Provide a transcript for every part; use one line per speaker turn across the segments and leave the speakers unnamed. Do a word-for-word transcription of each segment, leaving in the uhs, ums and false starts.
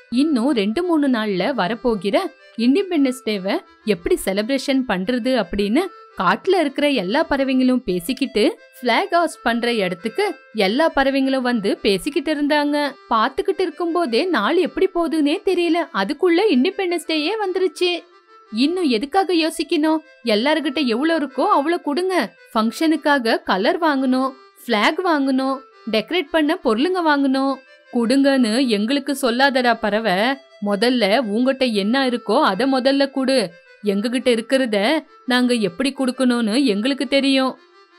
இன்னும் ரெண்டு மூணு நாள்ல வரப்போகிற இண்டிபெண்டன்ஸ் டேவை எப்படி செலிப்ரேஷன் பண்றது அப்படின்னு காட்டுல இருக்கிற எல்லா பறவைங்களும் பேசிக்கிட்டு பிளாக் ஹாஸ்ட் பண்ற இடத்துக்கு எல்லா பறவைங்களும் வந்து பேசிக்கிட்டு இருந்தாங்க. பாத்துக்கிட்டு இருக்கும் போதே நாள் எப்படி போகுதுன்னே தெரியல. அதுக்குள்ள இண்டிபெண்டன்ஸ் டேயே வந்துருச்சு. இன்னும் எதுக்காக யோசிக்கணும்? எல்லார்கிட்ட எவ்வளவு இருக்கோ அவ்வளவு கொடுங்க. ஃபங்க்ஷனுக்காக கலர் வாங்கணும், பிளாக் வாங்கணும், டெக்கரேட் பண்ண பொருளுங்க வாங்கணும். குடுங்கன்னு எங்களுக்கு சொல்லாதடா பறவை. முதல்ல உங்ககிட்ட என்ன இருக்கோ அத முதல்ல குடு. எங்ககிட்ட இருக்கிறத நாங்க எப்படி குடுக்கணும்னு எங்களுக்கு தெரியும்.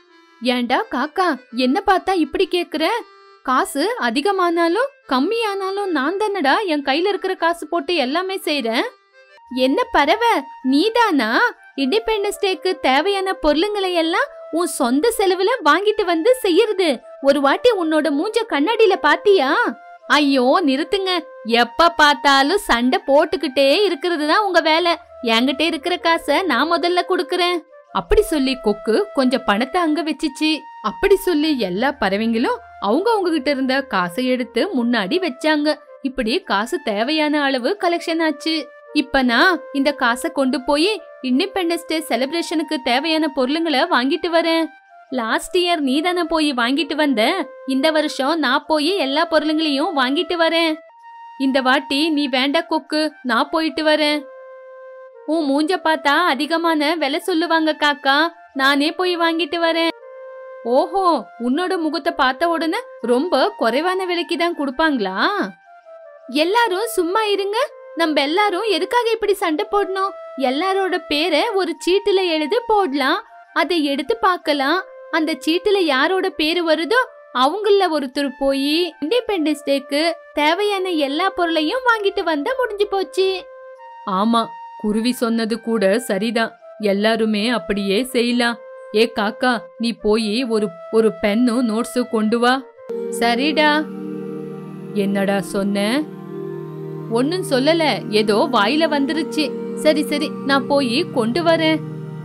ஏண்டா காக்கா, என்ன பார்த்தா இப்படி கேக்குற? காசு அதிகமானாலும் கம்மியானாலும் நான் தானடா என் கையில இருக்கிற காசு போட்டு எல்லாமே செய்றேன். என்ன பறவை, நீதானா இண்டிபெண்டன்ஸ் டேக்கு தேவையான பொருளுங்களை எல்லாம் உன் சொந்த செலவுல வாங்கிட்டு வந்து செய்யறது? ஒரு வாட்டி உன்னோட மூஞ்ச கண்ணாடியில பாத்தியா? ஐயோ நிறுத்துங்க. எப்ப பார்த்தாலும் சண்டை போட்டுக்கிட்டே இருக்கிறது தான் உங்க வேலை. என்கிட்ட இருக்கிற காசை நான் முதல்ல குடுக்கறேன். அப்படி சொல்லி கொக்கு கொஞ்சம் பணத்தை அங்க வச்சிச்சு. அப்படி சொல்லி எல்லா பறவைங்களும் அவங்க அவங்க கிட்ட இருந்த காசை எடுத்து முன்னாடி வச்சாங்க. இப்படி காசு தேவையான அளவு கலெக்ஷன் ஆச்சு. இப்ப நான் இந்த காசை கொண்டு போய் இண்டிபெண்டன்ஸ் டே செலிப்ரேஷனுக்கு தேவையான பொருளுங்களை வாங்கிட்டு வரேன். லாஸ்ட் இயர் நீ தானே போய் வாங்கிட்டு வந்த. இந்த வருஷம் நான் போய் எல்லா பொருளுங்களையும் வாங்கிட்டு வரேன். இந்த வாட்டி நீ வேண்டா கொக்கு, நான் போயிட்டு வரேன். உன் மூஞ்ச பார்த்தா அதிகமான விலை சொல்லுவாங்க காக்கா, நானே போய் வாங்கிட்டு வரேன். ஓஹோ, உன்னோட முகத்தை பார்த்த உடனே ரொம்ப குறைவான விலைக்கு தான் கொடுப்பாங்களா? எல்லாரும் சும்மா இருங்க. நம்ம எல்லாரும் எதுக்காக இப்படி சண்டை போடணும்? எல்லாரோட பேரை ஒரு சீட்டுல எழுதி போடலாம். அதை எடுத்து பார்க்கலாம். அந்த சீட்டுல யாரோட பேரு வருதோ அவங்கள ஒருத்தர் போய் இண்டிபெண்டன்ஸ் டேக்கு தேவையான எல்லா பொருளையும் வாங்கிட்டு வந்தா முடிஞ்சு போச்சு. ஆமா, குருவி சொன்னது கூட சரிதான். எல்லாருமே அப்படியே செய்யலாம். ஏ காக்கா, நீ போய் ஒரு ஒரு பென்னும் நோட்ஸும் கொண்டு வா. சரிடா. என்னடா சொன்ன? ஒன்னும் சொல்லல, ஏதோ வாயில வந்துருச்சு. சரி சரி, நான் போய் கொண்டு வரேன்.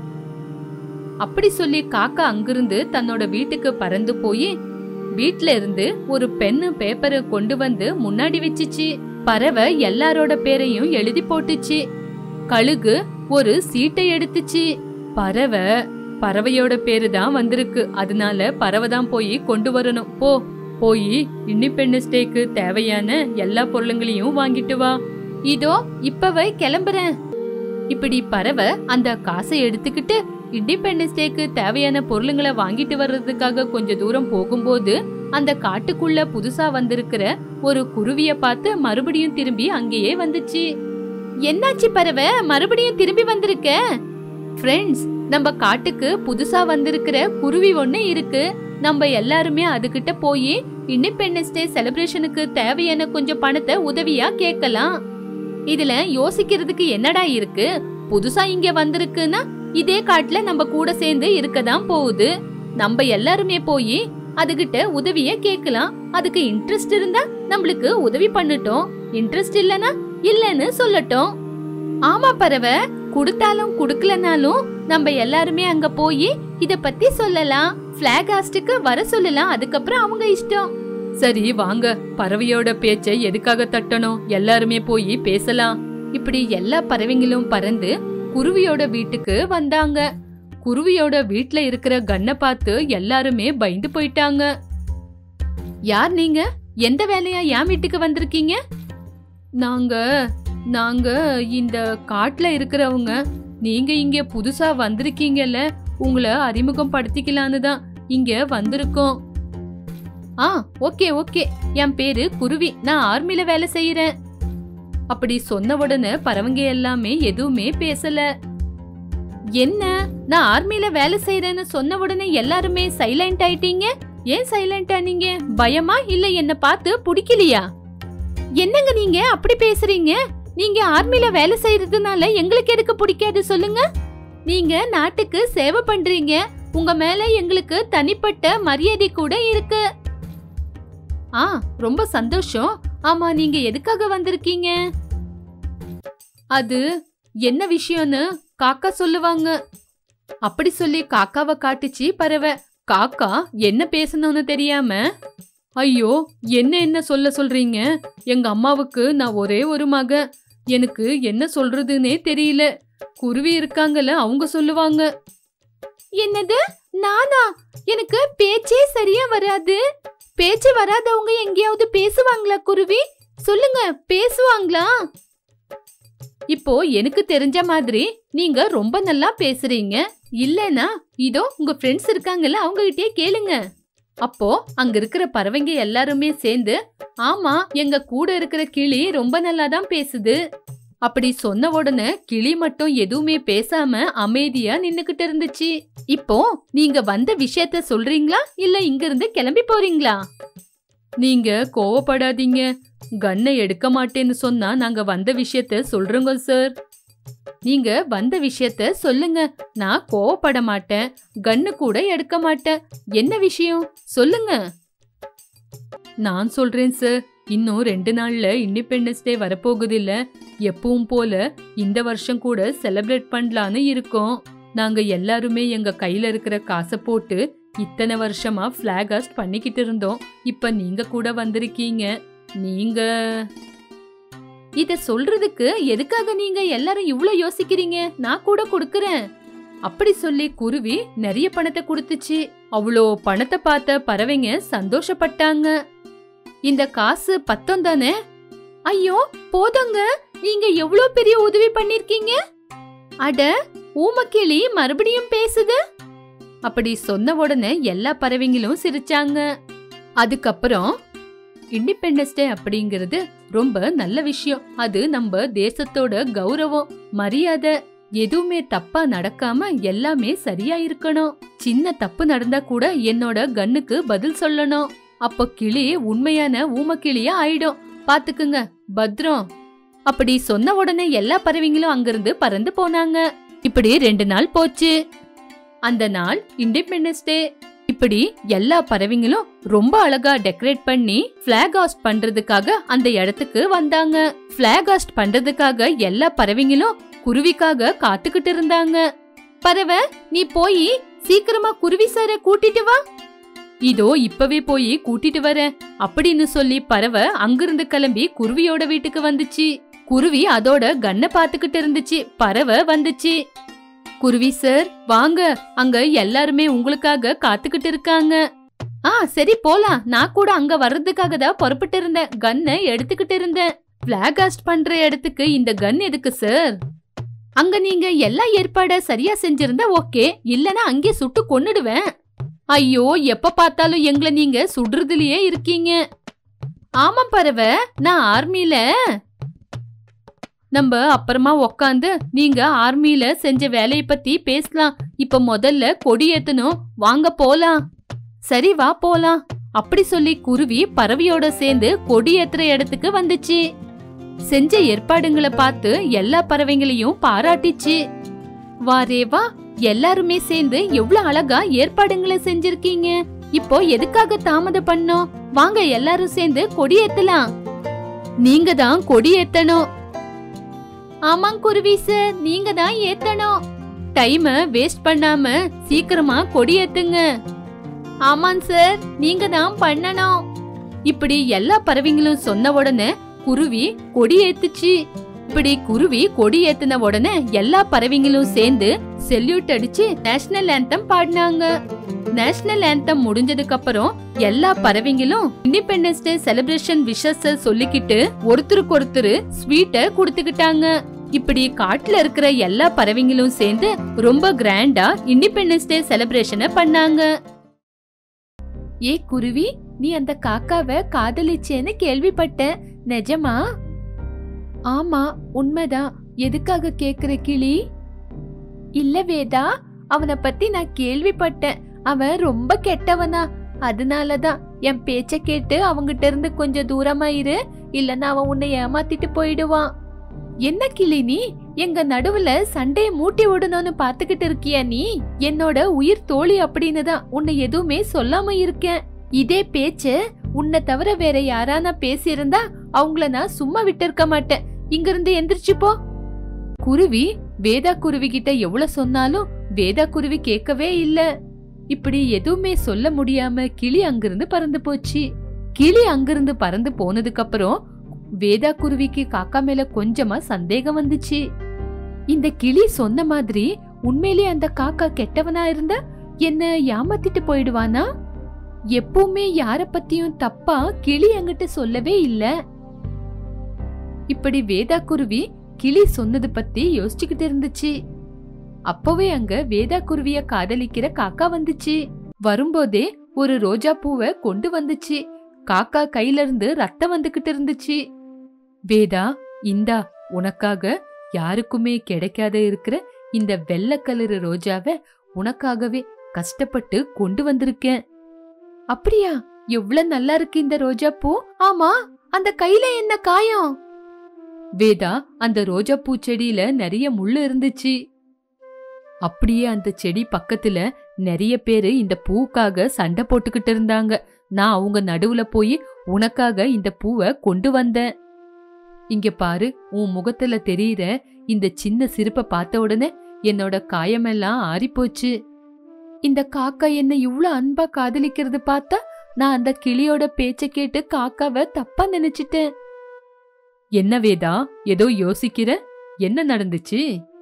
அப்படி சொல்லி காக்கா அங்கிருந்து தன்னோட வீட்டுக்கு பறந்து போய் வீட்ல இருந்து ஒரு பென்னு பேப்பரை கொண்டு வந்து முன்னாடி வச்சிச்சு. பறவை எல்லாரோட பேரையும் எழுதி போட்டுச்சு. கழுகு ஒரு சீட்டை எடுத்துச்சு. பறவை பறவையோட பேரு தான் வந்திருக்கு. அதனால பறவை தான் போய் கொண்டு வரணும். போ, போய் இண்டிபெண்டன்ஸ் டேக்கு தேவையான எல்லா பொருளுங்களையும் வாங்கிட்டு வா. இதோ இப்பவே கிளம்புறேன். இப்படி பறவை அந்த காசை எடுத்துக்கிட்டு இண்டிபெண்டன்ஸ் டேக்கு தேவையான பொருளுங்களை வாங்கிட்டு வர்றதுக்காக கொஞ்ச தூரம் போகும்போது அந்த காட்டுக்குள்ள புதுசா வந்திருக்கிற ஒரு குருவிய பார்த்து மறுபடியும் திரும்பி அங்கேயே வந்துச்சு. என்னாச்சு பறவை, மறுபடியும் திரும்பி வந்திருக்க? ஃப்ரெண்ட்ஸ், நம்ம காட்டுக்கு புதுசா வந்திருக்கிற குருவி ஒண்ணு இருக்கு. நம்ம எல்லாருமே அதுகிட்ட போய் இண்டிபெண்டன்ஸ் டே செலிப்ரேஷனுக்கு தேவையான கொஞ்சம் பணத்தை உதவியா கேட்கலாம். இதுல யோசிக்கிறதுக்கு என்னடா இருக்கு? புதுசா இங்க வந்திருக்குன்னா இதே காட்டுல நம்ம கூட சேர்ந்து இருக்கதான் போகுது. நம்ம எல்லாருமே போய் அதுகிட்ட உதவிய கேட்கலாம். அதுக்கு இன்ட்ரெஸ்ட் இருந்தா நம்மளுக்கு உதவி பண்ணட்டும், இன்ட்ரெஸ்ட் இல்லனா இல்லன்னு சொல்லட்டும். ஆமா பறவை, குடுத்தாலும் குடுக்கலனாலும் நம்ம எல்லாருமே அங்க போய் இத பத்தி சொல்லலாம். பிளாக் ஹாஸ்டுக்கு வர சொல்லலாம். அதுக்கப்புறம் அவங்க இஷ்டம். சரி வாங்க, பறவையோட பேச்சை எதுக்காக தட்டணும்? எல்லாருமே போய் பேசலாம். இப்படி எல்லா பறவைங்களும் பறந்து குருவியோட வீட்டுக்கு வந்தாங்க. குருவியோட வீட்ல இருக்கிற கண்ணை பார்த்து எல்லாருமே பயந்து போயிட்டாங்க. யார் நீங்க? எந்த வேலையா என் வீட்டுக்கு வந்திருக்கீங்க? நாங்க நாங்க இந்த காட்டுல இருக்கிறவங்க. நீங்க இங்க புதுசா வந்திருக்கீங்கல்ல, உங்களை அறிமுகம் படுத்திக்கலான்னு தான் இங்க வந்திருக்கோம். ஆ ஓகே ஓகே, என் பேரு குருவி, நான் ஆர்மில வேலை செய்யறேன். அப்படி சொன்ன உடனே பறவைங்க எல்லாமே எதுவுமே பேசல. என்ன, நான் ஆர்மில வேலை செய்யறேன்னு சொன்ன உடனே எல்லாருமே சைலண்ட் ஆயிட்டீங்க? ஏன் சைலண்ட் ஆனீங்க? பயமா இல்ல என்ன பார்த்து பிடிக்கலையா? என்னங்க நீங்க அப்படி பேசுறீங்க? நீங்க ஆர்மில வேலை செய்யறதுனால எங்களுக்கு எதுக்கு பிடிக்காது சொல்லுங்க? நீங்க நாட்டுக்கு சேவை பண்றீங்க. உங்க மேல எங்களுக்கு தனிப்பட்ட மரியாதை கூட இருக்கு. ஆ ரொம்ப சந்தோஷம். ஆமா, நீங்க எதுக்காக வந்திருக்கீங்க? அது என்ன விஷயம்னு காக்கா சொல்லுவாங்க. அப்படி சொல்லி காக்காவை காட்டுச்சு பறவை. காக்கா என்ன பேசணும்னு தெரியாம, ஐயோ, என்ன என்ன சொல்ல சொல்றீங்க? எங்க அம்மாவுக்கு நான் ஒரே ஒரு மக. எனக்கு என்ன சொல்றதுன்னே தெரியல. குருவி இருக்காங்கல்ல, அவங்க சொல்லுவாங்க. என்னது? நானா? எனக்கு பேச்சே சரியா வராது. பேச்சு வராதவங்க எங்கேயாவது பேசுவாங்களா குருவி? சொல்லுங்க, பேசுவாங்களா? இப்போ எனக்கு தெரிஞ்ச மாதிரி நீங்க ரொம்ப நல்லா பேசுறீங்க. இல்லனா இதோ உங்க ஃப்ரெண்ட்ஸ் இருக்காங்கல்ல, அவங்க கிட்டே கேளுங்க. அப்போ அங்க இருக்கிற பறவைங்க எல்லாருமே சேர்ந்து, ஆமா, எங்க கூட இருக்கிற கிளி ரொம்ப நல்லா தான் பேசுது அப்படி சொன்ன உடனே கிளி மட்டும் எதுவுமே பேசாம அமைதியா நின்னுகிட்டு இருந்துச்சு. இப்போ நீங்க வந்த விஷயத்த சொல்றீங்களா இல்ல இங்க இருந்து கிளம்பி போறீங்களா? நீங்க கோவப்படாதீங்க. கன்னை எடுக்க மாட்டேன்னு சொன்னா நாங்க வந்த விஷயத்த சொல்றோங்க சார். நீங்க வந்த விஷயத்த சொல்லுங்க. நான் கோவப்பட மாட்டேன், கன்னு கூட எடுக்க மாட்டேன். என்ன விஷயம் சொல்லுங்க. நான் சொல்றேன் சார். இன்னும் ரெண்டு நாள்ல இண்டிபெண்டன்ஸ் டே வரப்போகுது இல்ல. எப்பவும் போல இந்த வருஷம் கூட செலிப்ரேட் பண்ணலான்னு இருக்கோம். நாங்க எல்லாருமே எங்க கையில இருக்கிற காசை போட்டு இத்தனை வருஷமா பிளாக் ஹாஸ்ட் பண்ணிக்கிட்டு இருந்தோம். இப்ப நீங்க கூட வந்திருக்கீங்க. நீங்க இத சொல்றதுக்கு எதுக்காக நீங்க எல்லாரும் இவ்ளோ யோசிக்கிறீங்க? நான் கூட கொடுக்கறேன். அப்படி சொல்லி குருவி நிறைய பணத்தை கொடுத்துச்சு. அவ்வளோ பணத்தை பார்த்த பறவைங்க சந்தோஷப்பட்டாங்க. இந்த காசு பத்தம் தானே? ஐயோ போதுங்க, நீங்க எவ்வளோ பெரிய உதவி பண்ணிருக்கீங்க. அட, ஊமக்கிளி மறுபடியும் பேசுது. அப்படி சொன்ன உடனே எல்லா பறவைங்களும் சிரிச்சாங்க. அதுக்கப்புறம் இண்டிபெண்டன்ஸ் டே அப்படிங்கிறது ரொம்ப நல்ல விஷயம். அது நம்ம தேசத்தோட கௌரவம், மரியாதை. எதுவுமே தப்பா நடக்காம எல்லாமே சரியா இருக்கணும். சின்ன தப்பு நடந்தா கூட என்னோட கன்னுக்கு பதில் சொல்லணும். அப்போ கிளி உண்மையான ஊமக்கிளியா ஆயிடும். பாத்துக்குங்க, பத்ரம். அப்படி சொன்ன உடனே எல்லா பறவைங்களும் அங்கிருந்து பறந்து போனாங்க. இப்படி ரெண்டு நாள் போச்சு. அந்த நாள் இண்டிபெண்டன்ஸ் டே. இப்படி எல்லா பறவைங்களும் ரொம்ப அழகா டெக்கரேட் பண்ணி பிளாக் ஹாஸ்ட் பண்றதுக்காக அந்த இடத்துக்கு வந்தாங்க. பிளாக் ஹாஸ்ட் பண்றதுக்காக எல்லா பறவைங்களும் குருவிக்காக காத்துக்கிட்டு இருந்தாங்க. பறவை, நீ போய் சீக்கிரமா குருவி சார கூட்டிட்டு வா. இதோ இப்பவே போய் கூட்டிட்டு வரேன் அப்படின்னு சொல்லி பறவை அங்கிருந்து கிளம்பி குருவியோட வீட்டுக்கு வந்துச்சு. குருவி அதோட கண்ணை பாத்துக்கிட்டு இருந்துச்சு. பறவை வந்துச்சு. குருவி சார் வாங்க, அங்க எல்லாருமே உங்களுக்காக காத்துக்கிட்டு இருக்காங்க. ஆ சரி போலாம். நான் கூட அங்க வர்றதுக்காக தான் புறப்பட்டு இருந்தேன். கன்னை எடுத்துக்கிட்டு இருந்தேன். பிளாக் ஹாஸ்ட் பண்ற இடத்துக்கு இந்த கன் எதுக்கு சார்? அங்க நீங்க எல்லா ஏற்பாட சரியா செஞ்சிருந்தா ஓகே, இல்லனா அங்கே சுட்டு கொன்னுடுவேன். ஐயோ, எப்ப பார்த்தாலும் எங்களை நீங்க சுடுறதுலயே இருக்கீங்க. ஆமா பறவை, நான் ஆர்மில. நம்ம அப்புறமா உக்காந்து நீங்க ஆர்மில செஞ்ச வேலைய பத்தி பேசலாம். இப்ப முதல்ல கொடி ஏத்தணும். வாங்க போலாம். சரி வா போலாம். அப்படி சொல்லி குருவி பறவையோட சேர்ந்து கொடி ஏத்துற இடத்துக்கு வந்துச்சு. செஞ்ச ஏற்பாடுங்களை பார்த்து எல்லா பறவைங்களையும் பாராட்டிச்சு. வாரேவா, எல்லாருமே சேர்ந்து எவ்வளவு அழகா ஏற்பாடுங்களை செஞ்சிருக்கீங்க. இப்போ எதுக்காக தாமதம் பண்ணோம்? வாங்க எல்லாரும் சேர்ந்து கொடி ஏத்தலாம். நீங்க தான் கொடி ஏத்தணும். ஆமாங் குருவி சார், நீங்க தான் ஏத்தணும். டைம வேஸ்ட் பண்ணாம சீக்கிரமா கொடி ஏத்துங்க. ஆமாங் சார், நீங்க தான் பண்ணணும். இப்படி எல்லா பறவைங்களும் சொன்ன உடனே குருவி கொடி ஏத்துச்சு. இப்படி குருவி கொடி ஏத்தின உடனே எல்லா பறவைங்களும் சேர்ந்து செல்யூட் அடிச்சு நேஷனல் ஆந்தம் பாடினாங்க. நேஷனல் ஆந்தம் முடிஞ்சதுக்கு அப்புறம் எல்லா பறவைங்களும் இண்டிபெண்டன்ஸ் டே செலிப்ரேஷன் விஷஸ் சொல்லிக்கிட்டு ஒருத்தருக்கு ஒருத்தர் ஸ்வீட்டை கொடுத்துக்கிட்டாங்க. இப்படி காட்டுல இருக்கிற எல்லா பறவைங்களும் சேர்ந்து ரொம்ப கிராண்டா இண்டிபெண்டன்ஸ் டே செலிப்ரேஷனை பண்ணாங்க. ஏ குருவி, நீ அந்த காக்காவை காதலிச்சேன்னு கேள்விப்பட்டேன், நிஜமா? ஆமா, உண்மைதான். எதுக்காக கேக்குற கிளி? இல்ல வேதா, அவனை பத்தி நான் கேள்விப்பட்டேன். அவன் ரொம்ப கெட்டவனா. அதனாலதான் என் பேச்ச கேட்டு அவங்கிட்ட இருந்து கொஞ்சம் தூரமா இரு, இல்லன்னா அவன் உன்னை ஏமாத்திட்டு போயிடுவான். என்ன கிளி நீ? எங்க நடுவுல சண்டைய மூட்டி விடணும்னு பாத்துக்கிட்டு இருக்கியா நீ? என்னோட உயிர் தோழி அப்படின்னு தான் உன்னை எதுவுமே சொல்லாம இருக்கேன். இதே பேச்ச உன்னை தவிர வேற யாரானா பேசியிருந்தா அவங்கள நான் சும்மா விட்டு இருக்க மாட்டேன். இங்க இருந்து எந்திரிச்சு போ. குருவி வேதா குருவி கிட்ட எவ்வளவு சொன்னாலும் வேதா குருவி கேட்கவே இல்ல. இப்படி எதுவுமே சொல்ல முடியாம கிளி அங்கிருந்து பறந்து போச்சு. கிளி அங்கிருந்து பறந்து போனதுக்கு அப்புறம் வேதா குருவிக்கு காக்கா மேல கொஞ்சமா சந்தேகம் வந்துச்சு. இந்த கிளி சொன்ன மாதிரி உண்மையிலே அந்த காக்கா கெட்டவனா இருந்தா என்ன ஏமாத்திட்டு போயிடுவானா? எப்பவுமே யார பத்தியும் தப்பா கிளி என்கிட்ட சொல்லவே இல்ல. இப்படி வேதா குருவி கிளி சொன்னது பத்தி யோசிச்சுக்கிட்டு இருந்துச்சு. அப்பவே அங்க வேதா குருவிய காதலிக்கிற காக்கா வந்துச்சு. வரும்போதே ஒரு ரோஜா பூவை கொண்டு வந்துச்சு. காக்கா கையில இருந்து ரத்தம் வந்துகிட்டு இருந்துச்சு. வேதா, இந்தா உனக்காக யாருக்குமே கிடைக்காத இருக்கிற இந்த வெள்ளை கலரு ரோஜாவை உனக்காகவே கஷ்டப்பட்டு கொண்டு வந்திருக்கேன். அப்படியா? எவ்வளவு நல்லா இருக்கு இந்த ரோஜா பூ. ஆமா, அந்த கையில என்ன காயம்? வேதா, அந்த ரோஜா பூ செடியில நிறைய முள்ளு இருந்துச்சு. அப்படியே அந்த செடி பக்கத்துல நிறைய பேரு இந்த பூக்காக சண்டை போட்டுக்கிட்டு இருந்தாங்க. நான் அவங்க நடுவுல போய் உனக்காக இந்த பூவை கொண்டு வந்தேன். இங்க பாரு, உன் முகத்துல தெரியுற இந்த சின்ன சிரிப்பை பார்த்த உடனே என்னோட காயமெல்லாம் ஆறிப்போச்சு. இந்த காக்கா என்ன இவ்வளவு அன்பா காதலிக்கிறது பார்த்தா நான் அந்த கிளியோட பேச்ச கேட்டு காக்காவை தப்பா நினைச்சிட்டேன். என்ன வேதா, ஏதோ யோசிக்கிற? என்ன நடந்துச்சு?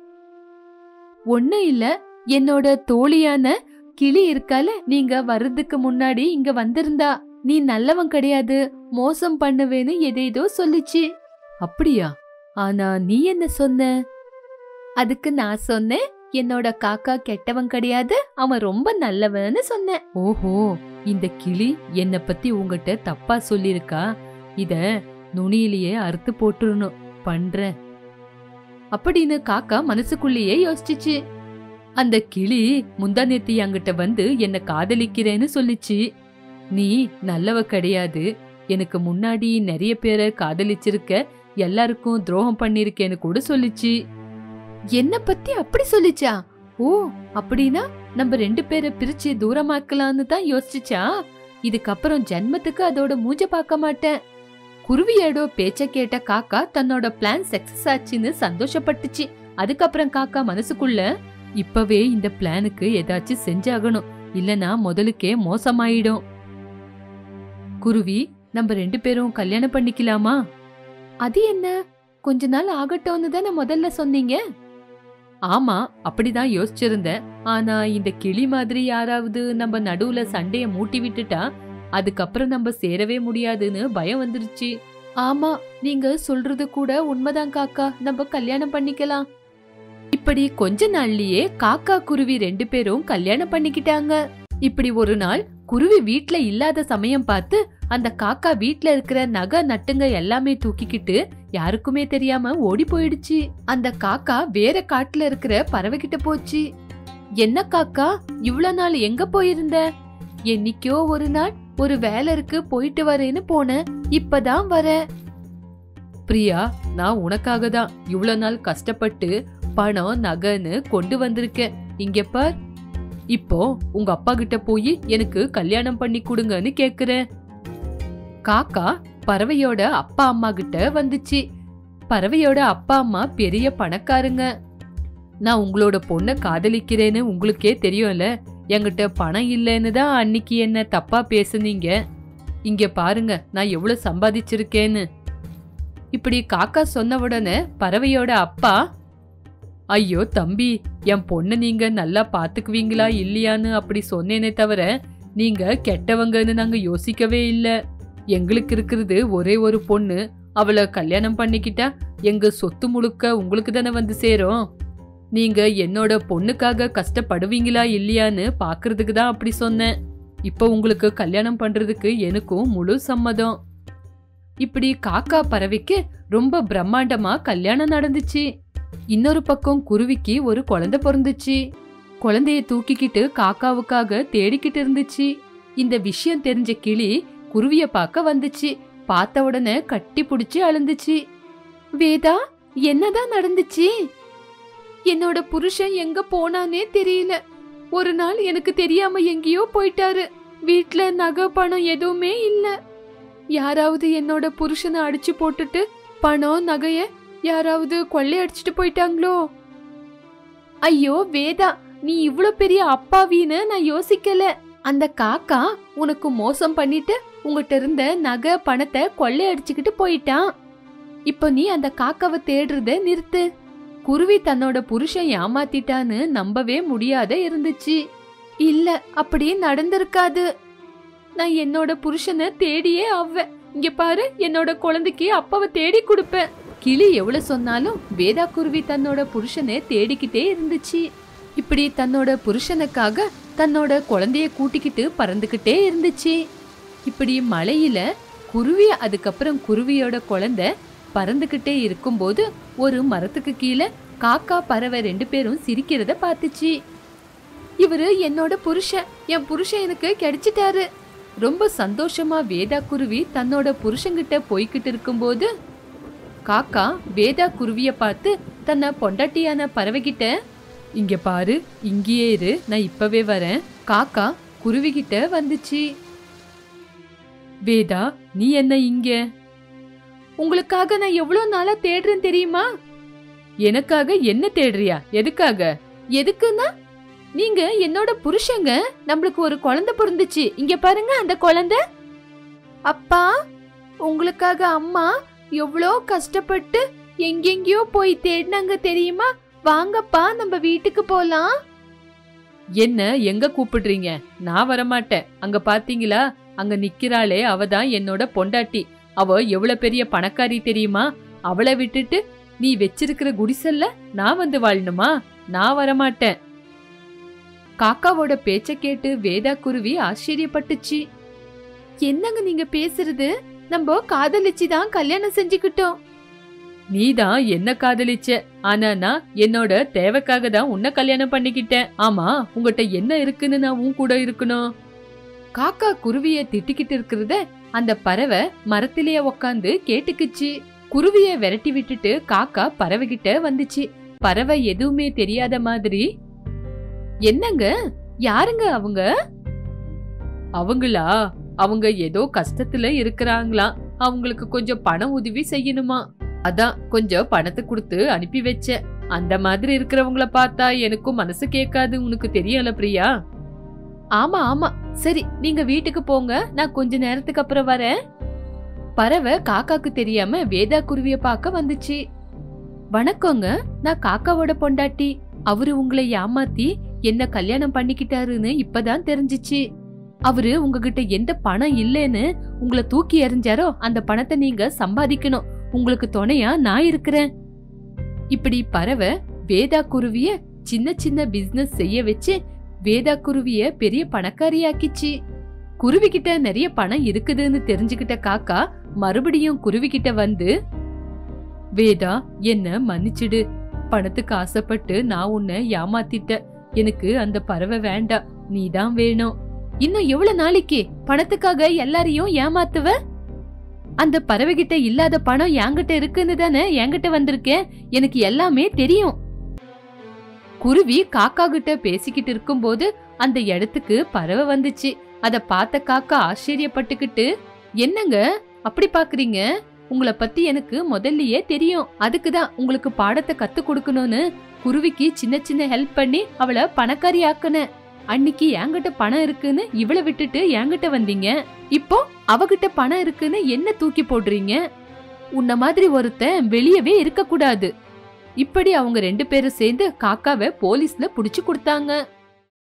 ஒன்னும் இல்ல, என்னோட தோழியான கிளி இருக்கால, நீங்க வர்றதுக்கு முன்னாடி இங்க வந்திருந்தா. நீ நல்லவன் கிடையாது, மோசம் பண்ணுவேன்னு எதேதோ சொல்லிச்சு. அப்படியா? ஆனா நீ என்ன சொன்ன? அதுக்கு நான் சொன்னேன், என்னோட காக்கா கெட்டவன் கிடையாது, அவன் ரொம்ப நல்லவன்னு சொன்னேன். ஓஹோ, இந்த கிளி என்ன பத்தி உங்ககிட்ட தப்பா சொல்லிருக்கா? இத நுனியிலேயே அறுத்து போட்டுறணும், பண்றேன் அப்படின்னு காக்கா மனசுக்குள்ளேயே யோசிச்சுச்சு. அந்த கிளி முந்தா நேத்து என்கிட்ட வந்து என்ன காதலிக்கிறேன்னு சொல்லிச்சு. நீ நல்லவ கிடையாது, எனக்கு முன்னாடி நிறைய பேரை காதலிச்சிருக்க, எல்லாருக்கும் துரோகம் பண்ணிருக்கேன்னு கூட சொல்லிச்சு. என்ன பத்தி அப்படி சொல்லிச்சா? ஓ, அப்படின்னா நம்ம ரெண்டு பேரை பிரிச்சு தூரமாக்கலான்னு தான் யோசிச்சா? இதுக்கப்புறம் ஜென்மத்துக்கு அதோட மூஞ்ச பார்க்க மாட்டேன். குருவியோட பேச்ச கேட்ட காக்கா தன்னோட பிளான் சக்சஸ் ஆச்சுன்னு சந்தோஷப்பட்டுச்சு. அதுக்கப்புறம் காக்கா மனசுக்குள்ள, இப்பவே இந்த பிளானுக்கு ஏதாச்சும் செஞ்சாகணும், இல்லனா முதலுக்கே மோசமாயிடும். குருவி, நம்ம ரெண்டு பேரும் கல்யாணம் பண்ணிக்கலாமா? அது என்ன, கொஞ்ச நாள் ஆகட்டும்னு தானே முதல்ல சொன்னீங்க. ஆமா, அப்படிதான் யோசிச்சிருந்தேன். ஆனா இந்த கிளி மாதிரி யாராவது நம்ம நடுவுல சண்டைய மூட்டி விட்டுட்டா அதுக்கப்புறம் நம்ம சேரவே முடியாதுன்னு பயம் வந்துருச்சு. ஆமா, நீங்க சொல்றது கூட உண்மைதான் காக்கா, நம்ம கல்யாணம் பண்ணிக்கலாம். இப்படி கொஞ்ச நாள்லயே காக்கா குருவி ரெண்டு பேரும் கல்யாணம் பண்ணிக்கிட்டாங்க. இப்படி ஒரு நாள் குருவி வீட்ல இல்லாத சமயம் பார்த்து அந்த காக்கா வீட்ல இருக்கிற நகை நட்டுங்க எல்லாமே தூக்கிக்கிட்டு யாருக்குமே தெரியாம ஓடி போயிடுச்சு. அந்த காக்கா வேற காட்டுல இருக்கிற பறவை கிட்ட போச்சு. என்ன காக்கா, இவ்வளவு நாள் எங்க போயிருந்த? என்னைக்கோ ஒரு நாள் ஒரு வேலை இருக்கு போயிட்டு வரேன்னு போனேன், இப்பதான் வர. பிரியா, நான் உனக்காக தான் இவ்வளவு நாள் கஷ்டப்பட்டு பணம் நகைன்னு கொண்டு வந்திருக்கேன். இங்க பார், இப்போ உங்க அப்பா கிட்ட போய் எனக்கு கல்யாணம் பண்ணி கொடுங்கன்னு கேக்குறேன். காக்கா பறவையோட அப்பா அம்மா கிட்ட வந்துச்சு. பறவையோட அப்பா அம்மா பெரிய பணக்காரங்க. நான் உங்களோட பொண்ண காதலிக்கிறேன்னு உங்களுக்கே தெரியும்ல, என்கிட்ட பணம் இல்லைன்னு தான் அன்னைக்கு என்ன தப்பா பேசுனீங்க. இங்க பாருங்க நான் எவ்வளவு சம்பாதிச்சிருக்கேன்னு. இப்படி காக்கா சொன்ன உடனே பறவையோட அப்பா, ஐயோ தம்பி, என் பொண்ணு நீங்க நல்லா பாத்துக்குவீங்களா இல்லையான்னு அப்படி சொன்னேனே தவிர நீங்க கெட்டவங்கன்னு நாங்க யோசிக்கவே இல்ல. எங்களுக்கு இருக்கிறது ஒரே ஒரு பொண்ணு, அவளை கல்யாணம் பண்ணிக்கிட்டா எங்க சொத்து முழுக்க உங்களுக்கு தானே வந்து சேரும். நீங்க என்னோட பொண்ணுக்காக கஷ்டப்படுவீங்களா இல்லையான்னு பாக்குறதுக்கு தான் அப்படி சொன்னேன். இப்ப உங்களுக்கு கல்யாணம் பண்றதுக்கு எனக்கும் முழு சம்மதம். இப்படி காக்கா பறவைக்கு ரொம்ப பிரம்மாண்டமா கல்யாணம் நடந்துச்சு. இன்னொரு பக்கம் குருவிக்கு ஒரு குழந்தை பிறந்துச்சு. குழந்தைய தூக்கிக்கிட்டு காக்காவுக்காக தேடிக்கிட்டு இருந்துச்சு. இந்த விஷயம் தெரிஞ்ச கிளி குருவிய பார்க்க வந்துச்சு. பார்த்த உடனே கட்டி புடிச்சு அழுந்துச்சு. வேதா, என்னதான் நடந்துச்சு? என்னோட புருஷன் எங்க போனானே தெரியல. ஒரு நாள் எனக்கு தெரியாம எங்கேயோ போயிட்டாரு. வீட்ல நகை பணம் எதுவுமே இல்ல. யாராவது என்னோட புருஷனை அடிச்சு போட்டுட்டு பணம் நகைய யாராவது கொள்ளை அடிச்சுட்டு போயிட்டாங்களோ? ஐயோ வேதா, நீ இவ்ளோ பெரிய அப்பாவின்னு நான் யோசிக்கல. அந்த காக்கா உனக்கு மோசம் பண்ணிட்டு உங்ககிட்ட இருந்த நகை பணத்தை கொள்ளையடிச்சுக்கிட்டு போயிட்டான். இப்ப நீ அந்த காக்காவை தேடுறத நிறுத்து. குருவி தன்னோட புருஷன் ஏமாத்திட்டான்னு நம்பவே முடியாத இருந்துச்சு. இல்ல, அப்படி நடந்திருக்காது. நான் என்னோட புருஷனை தேடியே ஆவேன். இங்க பாரு, என்னோட குழந்தைக்கு அப்பாவை தேடி கொடுப்பேன். கிளி எவ்வளவு சொன்னாலும் வேதா குருவி தன்னோட புருஷனை தேடிக்கிட்டே இருந்துச்சு. இப்படி தன்னோட புருஷனுக்காக தன்னோட குழந்தைய கூட்டிக்கிட்டு பறந்துகிட்டே இருந்துச்சு. இப்படி மலையில குருவி அதுக்கப்புறம் குருவியோட குழந்தை பறந்துகிட்டே இருக்கும்போது ஒரு மரத்துக்கு கீழே காக்கா பறவை ரெண்டு பேரும் சிரிக்கிறத பார்த்துச்சு. இவரு என்னோட புருஷன், என் புருஷன் எனக்கு கிடைச்சிட்டாரு. ரொம்ப சந்தோஷமா வேதா குருவி தன்னோட புருஷன்கிட்ட போய்கிட்டு இருக்கும்போது காக்கா வேதா குருவிய பார்த்து தன்னை பொண்டாட்டியான பறவைகிட்ட, இங்க பாரு, இங்கேயே இரு, நான் இப்பவே வரேன். காக்கா குருவி கிட்ட வந்துச்சு. வேதா, நீ என்ன இங்க? உங்களுக்காக நான் எவ்வளவு நாளா தேடுறேன் தெரியுமா? எனக்காக என்ன தேடுறியா? எதுக்காக? எதுக்குன்னா, நீங்க என்னோட புருஷங்க. நம்மளுக்கு ஒரு குழந்தை பிறந்துச்சு. இங்க பாருங்க அந்த குழந்தை. அப்பா, உங்களுக்காக அம்மா எவ்வளோ கஷ்டப்பட்டு எங்கெங்கயோ போய் தேடினாங்க தெரியுமா? வாங்கப்பா, நம்ம வீட்டுக்கு போலாம். என்ன எங்க கூப்பிடுறீங்க? நான் வரமாட்டேன். அங்க பாத்தீங்களா, அங்க நிக்கிறாளே, அவதான் என்னோட பொண்டாட்டி. அவ எவ்வளவு பெரிய பணக்காரி தெரியுமா? அவளை விட்டுட்டு நீ வச்சிருக்கிற குடிசல்ல நான் வந்து வாழணுமா? நான் வரமாட்டேன். காக்காவோட பேச்ச கேட்டு வேதா குருவி ஆச்சரியப்பட்டுச்சு. என்னங்க நீங்க பேசுறது? நம்ம காதலிச்சுதான் கல்யாணம் செஞ்சுக்கிட்டோம். நீதான் என்ன காதலிச்ச, ஆனா நான் என்னோட தேவைக்காக தான் உன்னை கல்யாணம் பண்ணிக்கிட்டேன். ஆமா, உங்ககிட்ட என்ன இருக்குன்னு நான் உன் கூட இருக்கணும். காக்கா குருவிய திட்டிக்கிட்டு இருக்கிறத அந்த பறவை மரத்திலேயே உக்காந்து கேட்டுக்குச்சு. குருவிய விரட்டி விட்டுட்டு காக்கா பறவை கிட்ட வந்துச்சு. பறவை எதுவுமே தெரியாத மாதிரி, என்னங்க, யாருங்க அவங்க? அவங்களா? அவங்க ஏதோ கஷ்டத்துல இருக்கிறாங்களாம். அவங்களுக்கு கொஞ்சம் பண உதவி செய்யணுமா, அதான் கொஞ்சம் பணத்தை கொடுத்து அனுப்பி வச்ச. அந்த மாதிரி இருக்கிறவங்கள பார்த்தா எனக்கும் மனசு கேட்காது, உனக்கு தெரியல பிரியா? ஆமா ஆமா, சரி, நீங்க வீட்டுக்கு போங்க, நான் கொஞ்ச நேரத்துக்கு அப்புறம் வரேன். பறவை காக்காக்கு தெரியாம வேதா குருவிய பார்க்க வந்துச்சு. வணக்கங்க, நான் காக்காவோட பொண்டாட்டி. அவரு உங்களை ஏமாத்தி என்ன கல்யாணம் பண்ணிக்கிட்டாருன்னு இப்பதான் தெரிஞ்சிச்சு. அவரு உங்ககிட்ட எந்த பணம் இல்லைன்னு உங்களை தூக்கி எறிஞ்சாரோ அந்த பணத்தை நீங்க சம்பாதிக்கணும். உங்களுக்கு துணையா நான் இருக்கிறேன். இப்படி பறவை வேதா குருவிய சின்ன சின்ன பிசினஸ் செய்ய வச்சு வேதா குருவிய பெரிய பணக்காரியாக்கிச்சு. குருவி கிட்ட நிறைய பணம் இருக்குதுன்னு தெரிஞ்சுக்கிட்ட காக்கா மறுபடியும் குருவி கிட்ட வந்து, வேதா, என்ன மன்னிச்சிடு. பணத்துக்கு ஆசைப்பட்டு நான் உன்னை ஏமாத்திட்ட. எனக்கு அந்த பறவை வேண்டாம், நீதான் வேணும். இன்னும் எவ்வளவு நாளைக்கு பணத்துக்காக எல்லாரையும் ஏமாத்துவ? அந்த பறவை கிட்ட இல்லாத பணம் என்கிட்ட இருக்குன்னு தானே என்கிட்ட வந்திருக்கேன். எனக்கு எல்லாமே தெரியும். குருவி காக்கா கிட்ட பேசிக்கிட்டு இருக்கும் போது அந்த இடத்துக்கு பறவை வந்துச்சு. அத பார்த்த காக்கா ஆச்சரியப்பட்டுக்கிட்டு, என்னங்க அப்படி பாக்குறீங்க? உங்களை பத்தி எனக்கு முதல்லயே தெரியும். அதுக்குதான் உங்களுக்கு பாடத்தை கத்து கொடுக்கணும்னு குருவிக்கு சின்ன சின்ன ஹெல்ப் பண்ணி அவளை பணக்காரி ஆக்குன. அன்னைக்கு என்கிட்ட பணம் இருக்குன்னு இவளை விட்டுட்டு என்கிட்ட வந்தீங்க. இப்போ அவகிட்ட பணம் இருக்குன்னு என்ன தூக்கி போடுறீங்க? உன்ன மாதிரி ஒருத்தன் வெளியவே இருக்க கூடாது. இப்படி அவங்க ரெண்டு பேரும் சேர்ந்து காக்காவை போலீஸ்ல புடிச்சு கொடுத்தாங்க.